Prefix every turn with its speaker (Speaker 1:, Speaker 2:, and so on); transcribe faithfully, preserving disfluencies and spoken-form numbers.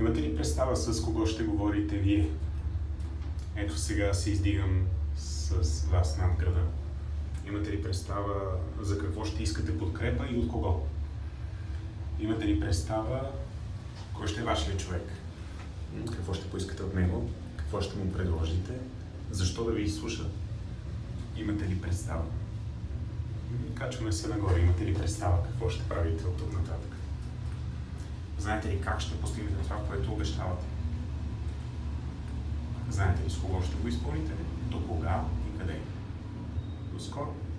Speaker 1: Имате ли представа с кого ще говорите вие? Ето сега се издигам с вас над града. Имате ли представа за какво ще искате подкрепа и от кого? Имате ли представа кой ще е вашият човек? Какво ще поискате от него? Какво ще му предложите? Защо да ви изслуша? Имате ли представа? Качваме се нагоре. Имате ли представа какво ще правите от тук нататък? Знаете ли как ще постигнете това, което обещавате? Знаете ли с кого ще го изпълните? До кога и къде? До скоро!